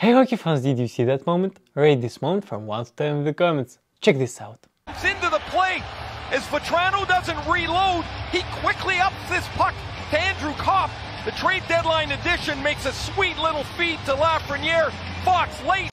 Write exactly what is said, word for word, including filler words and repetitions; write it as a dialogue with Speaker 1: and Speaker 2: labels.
Speaker 1: Hey hockey fans, did you see that moment? Rate this moment from one to ten in the comments. Check this out.
Speaker 2: It's into the play. As Vetrano doesn't reload, he quickly ups this puck to Andrew Kopp. The trade deadline edition makes a sweet little feed to Lafreniere. Fox late.